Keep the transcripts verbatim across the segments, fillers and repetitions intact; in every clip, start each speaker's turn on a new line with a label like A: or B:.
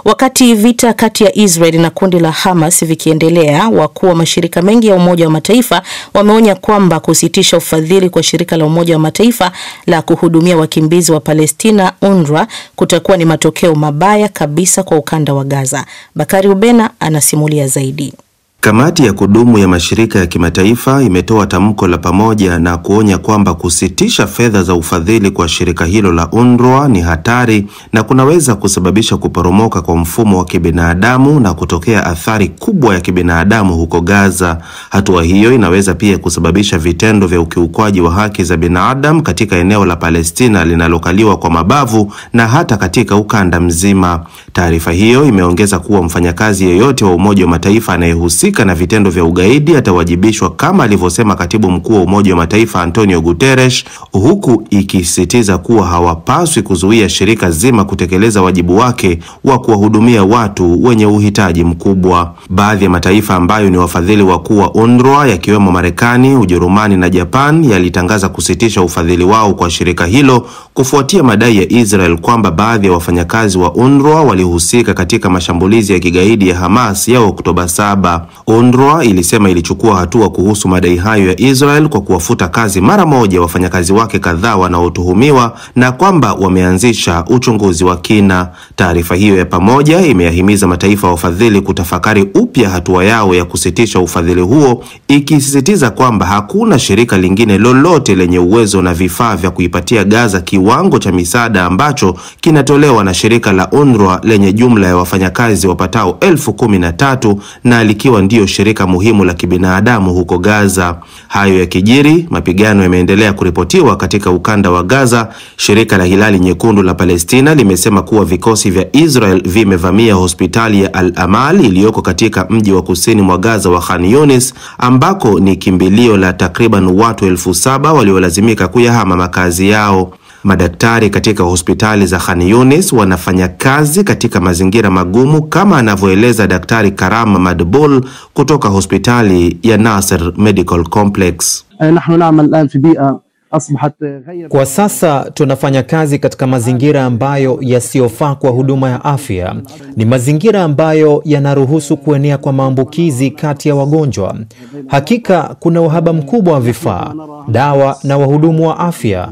A: Wakati vita kati ya Israel na kundi la Hamas vikiendelea, wakuu wa mashirika mengi ya Umoja wa Mataifa wameonya kwamba kusitisha ufadhili kwa shirika la Umoja wa Mataifa la kuhudumia wakimbizi wa Palestina U N R W A kutakuwa ni matokeo mabaya kabisa kwa ukanda wa Gaza. Bakari Ubena anasimulia zaidi.
B: Kamati ya kudumu ya mashirika ya kimataifa imetoa tamko la pamoja na kuonya kwamba kusitisha fedha za ufadhili kwa shirika hilo la U N R W A ni hatari na kunaweza kusababisha kuporomoka kwa mfumo wa kibinadamu na kutokea athari kubwa ya kibinadamu huko Gaza. Hatua hiyo inaweza pia kusababisha vitendo vya ukiukwaji wa haki za binadamu katika eneo la Palestina linalokaliwa kwa mabavu na hata katika ukanda mzima. Taarifa hiyo imeongeza kuwa mfanyakazi yeyote wa Umoja wa Mataifa anayehusika na vitendo vya ugaidi atawajibishwa kama alivyosema Katibu Mkuu wa Umoja wa Mataifa Antonio Guterres, huku ikisisitiza kuwa hawapaswi kuzuia shirika zima kutekeleza wajibu wake wa kuwahudumia watu wenye uhitaji mkubwa. Baadhi ya mataifa ambayo ni wafadhili wakuu wa U N R W A yakiwemo Marekani, Ujerumani na Japan yalitangaza kusitisha ufadhili wao kwa shirika hilo kufuatia madai ya Israel kwamba baadhi ya wafanyakazi wa U N R W A walihusika katika mashambulizi ya kigaidi ya Hamas ya Oktoba saba. U N R W A ilisema ilichukua hatua kuhusu madai hayo ya Israel kwa kuwafuta kazi mara moja wafanyakazi wake kadhaa wanaotuhumiwa na kwamba wameanzisha uchunguzi wa kina. Taarifa hiyo ya pamoja imeyahimiza mataifa wafadhili kutafakari upya hatua yao ya kusitisha ufadhili huo, ikisisitiza kwamba hakuna shirika lingine lolote lenye uwezo na vifaa vya kuipatia Gaza kiwango cha misaada ambacho kinatolewa na shirika la U N R W A lenye jumla ya wafanyakazi wapatao elfu kumi na tatu na likiwa ndio shirika muhimu la kibinadamu huko Gaza. Hayo ya kijiri, mapigano yameendelea kuripotiwa katika ukanda wa Gaza. Shirika la Hilali Nyekundu la Palestina limesema kuwa vikosi vya Israel vimevamia hospitali ya Al-Amal iliyoko katika mji wa kusini mwa Gaza wa Khan Yunis, ambako ni kimbilio la takriban watu elfu saba waliolazimika kuyahama makazi yao. Madaktari katika hospitali za Khan Yunis wanafanya kazi katika mazingira magumu kama anavyoeleza Daktari Karam Madbul kutoka hospitali ya Nasser Medical Complex.
C: Kwa sasa tunafanya kazi katika mazingira ambayo yasiyofaa kwa huduma ya afya. Ni mazingira ambayo yanaruhusu kuenea kwa maambukizi kati ya wagonjwa. Hakika kuna uhaba mkubwa wa vifaa, dawa na wahudumu wa afya.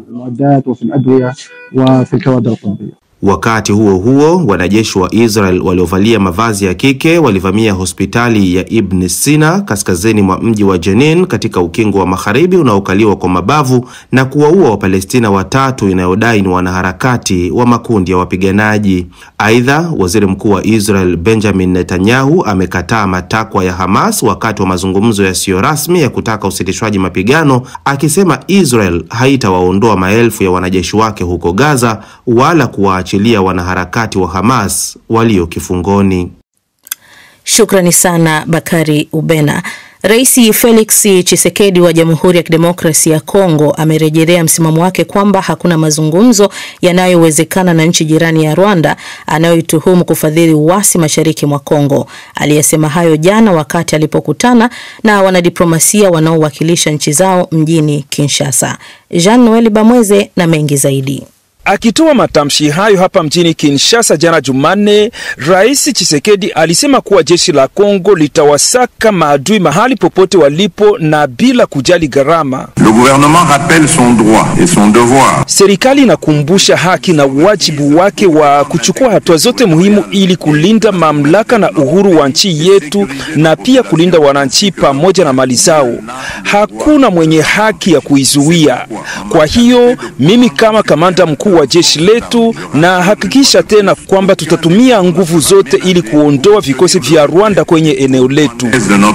B: Wakati huo huo, wanajeshi wa Israel waliovalia mavazi ya kike walivamia hospitali ya Ibn Sina kaskazini mwa mji wa Jenin katika ukingo wa magharibi unaokaliwa kwa mabavu na kuwaua Wapalestina watatu inayodai ni wanaharakati wa makundi ya wapiganaji. Aidha, Waziri Mkuu wa Israel Benjamin Netanyahu amekataa matakwa ya Hamas wakati wa mazungumzo yasiyo rasmi ya kutaka usitishwaji mapigano, akisema Israel haitawaondoa maelfu ya wanajeshi wake huko Gaza wala kuwaachilia wanaharakati wa Hamas walio kifungoni.
A: Shukrani sana Bakari Ubena. Rais Felix Tshisekedi wa Jamhuri ya Kidemokrasia ya Kongo amerejelea msimamo wake kwamba hakuna mazungumzo yanayowezekana na nchi jirani ya Rwanda anayoituhumu kufadhili uasi mashariki mwa Kongo. Aliyesema hayo jana wakati alipokutana na wanadiplomasia wanaowakilisha nchi zao mjini Kinshasa. Jean Noel Bamweze na mengi zaidi.
D: Akitoa matamshi hayo hapa mjini Kinshasa jana Jumanne, Rais Tshisekedi alisema kuwa jeshi la Kongo litawasaka maadui mahali popote walipo na bila kujali gharama.
E: Le gouvernement rappelle son droit et son devoir.
D: Serikali inakumbusha haki na wajibu wake wa kuchukua hatua zote muhimu ili kulinda mamlaka na uhuru wa nchi yetu na pia kulinda wananchi pamoja na mali zao. Hakuna mwenye haki ya kuizuia. Kwa hiyo mimi kama kamanda mkuu wa jeshi letu na hakikisha tena kwamba tutatumia nguvu zote ili kuondoa vikosi vya Rwanda kwenye eneo letu.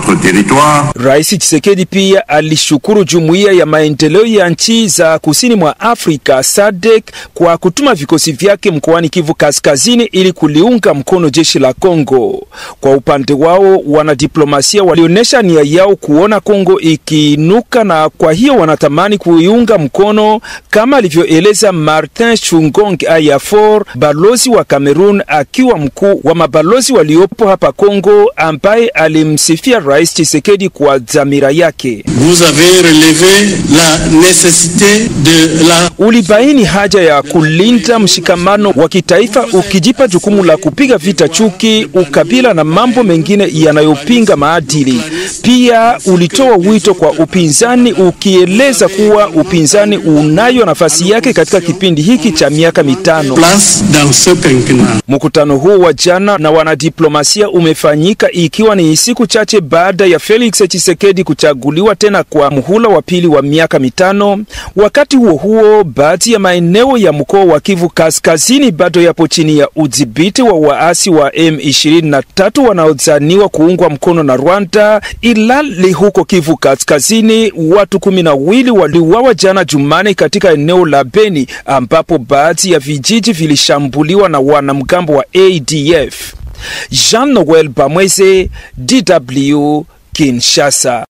D: Rais Tshisekedi pia alishukuru Jumuiya ya Maendeleo ya Nchi za Kusini mwa Afrika S A D C kwa kutuma vikosi vyake mkoani Kivu Kaskazini ili kuliunga mkono jeshi la Kongo. Kwa upande wao, wanadiplomasia walionyesha nia yao kuona Kongo ikiinuka na kwa hiyo wanatamani kuiunga mkono kama alivyoeleza Martin Augustin Chungong Ayafor, balozi wa Cameroon akiwa mkuu wa mabalozi waliopo hapa Kongo, ambaye alimsifia Rais Tshisekedi kwa dhamira yake.
F: Vous avez relevé la nécessité de la
D: Ulibaini haja ya kulinda mshikamano wa kitaifa ukijipa jukumu la kupiga vita chuki, ukabila na mambo mengine yanayopinga maadili. Pia ulitoa wito kwa upinzani ukieleza kuwa upinzani unayo nafasi yake katika kipindi hiki cha miaka mitano. Mkutano huu wa jana na wanadiplomasia umefanyika ikiwa ni siku chache baada ya Felix Tshisekedi kuchaguliwa tena kwa muhula wa pili wa miaka mitano. Wakati huo huo, baadhi ya maeneo ya mkoa wa Kivu Kaskazini bado yapo chini ya udhibiti wa waasi wa M ishirini na tatu wanaodhaniwa kuungwa mkono na Rwanda. Ilali huko Kivu Kaskazini, watu kumi na wawili waliuawa jana Jumane katika eneo la Beni, ambapo baadhi ya vijiji vilishambuliwa na wanamgambo wa A D F. Jean Noel Bamweze, D W, Kinshasa.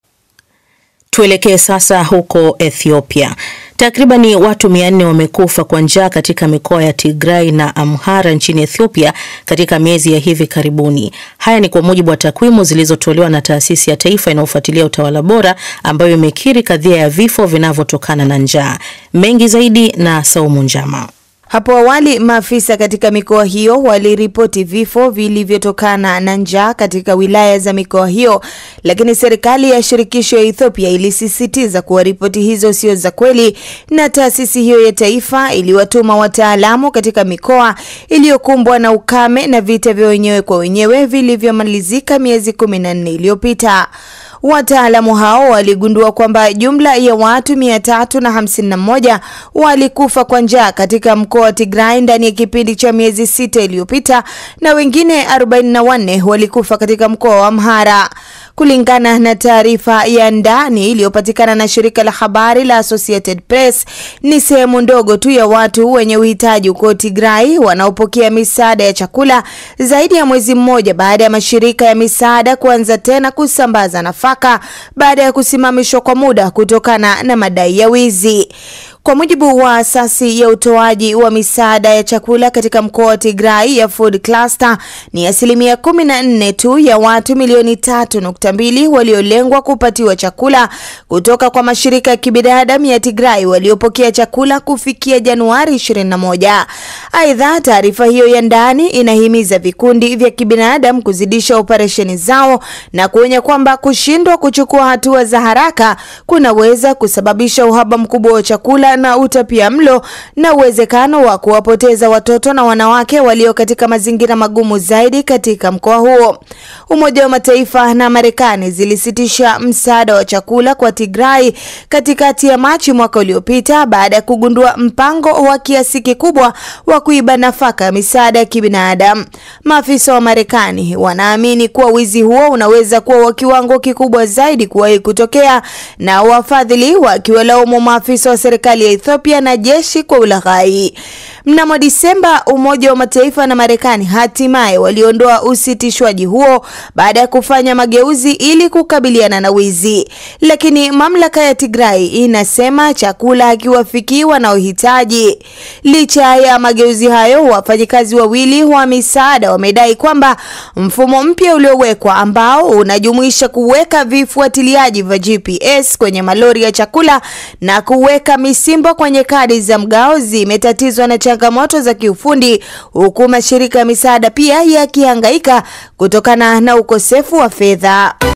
A: Tuelekee sasa huko Ethiopia. Takribani watu mia nne wamekufa kwa njaa katika mikoa ya Tigray na Amhara nchini Ethiopia katika miezi ya hivi karibuni. Haya ni kwa mujibu wa takwimu zilizotolewa na taasisi ya taifa inayofuatilia utawala bora, ambayo imekiri kadhia ya vifo vinavyotokana na njaa. Mengi zaidi na Saumu Njama.
G: Hapo awali maafisa katika mikoa hiyo waliripoti vifo vilivyotokana na njaa katika wilaya za mikoa hiyo, lakini serikali ya shirikisho ya Ethiopia ilisisitiza kuwa ripoti hizo sio za kweli, na taasisi hiyo ya taifa iliwatuma wataalamu katika mikoa iliyokumbwa na ukame na vita vya wenyewe kwa wenyewe vilivyomalizika miezi kumi na nne iliyopita. Wataalamu hao waligundua kwamba jumla ya watu mia tatu na hamsini na moja walikufa kwa njaa katika mkoa wa Tigray ndani ya kipindi cha miezi sita iliyopita, na wengine arobaini na wanne walikufa katika mkoa wa Amhara. Kulingana na taarifa ya ndani iliyopatikana na shirika la habari la Associated Press, ni sehemu ndogo tu ya watu wenye uhitaji huko Tigray wanaopokea misaada ya chakula, zaidi ya mwezi mmoja baada ya mashirika ya misaada kuanza tena kusambaza nafaka baada ya kusimamishwa kwa muda kutokana na madai ya wizi. Kwa mujibu wa asasi ya utoaji wa misaada ya chakula katika mkoa wa Tigray ya Food Cluster, ni asilimia kumi na nne tu ya watu milioni tatu nukta mbili waliolengwa kupatiwa chakula kutoka kwa mashirika ya kibinadamu ya Tigray waliopokea chakula kufikia Januari ishirini na moja. Aidha, taarifa hiyo ya ndani inahimiza vikundi vya kibinadamu kuzidisha operesheni zao na kuonya kwamba kushindwa kuchukua hatua za haraka kunaweza kusababisha uhaba mkubwa wa chakula na utapiamlo na uwezekano wa kuwapoteza watoto na wanawake walio katika mazingira magumu zaidi katika mkoa huo. Umoja wa Mataifa na Marekani zilisitisha msaada wa chakula kwa Tigray katikati ya Machi mwaka uliopita baada ya kugundua mpango wa kiasi kikubwa wa kuiba nafaka ya misaada ya kibinadamu. Maafisa wa Marekani wanaamini kuwa wizi huo unaweza kuwa wa kiwango kikubwa zaidi kuwahi kutokea, na wafadhili wakiwalaumu maafisa wa serikali ya Ethiopia na jeshi kwa ulaghai. Mnamo Disemba, Umoja wa Mataifa na Marekani hatimaye waliondoa usitishwaji huo baada ya kufanya mageuzi ili kukabiliana na wizi. Lakini mamlaka ya Tigray inasema chakula hakiwafikii wanaohitaji. Licha ya mageuzi hayo, wafanyikazi wawili wa misaada wamedai kwamba mfumo mpya uliowekwa ambao unajumuisha kuweka vifuatiliaji vya G P S kwenye malori ya chakula na kuweka misimbo kwenye kadi za mgao zimetatizwa na changamoto za kiufundi, huku mashirika ya misaada pia yakihangaika kutokana na ukosefu wa fedha.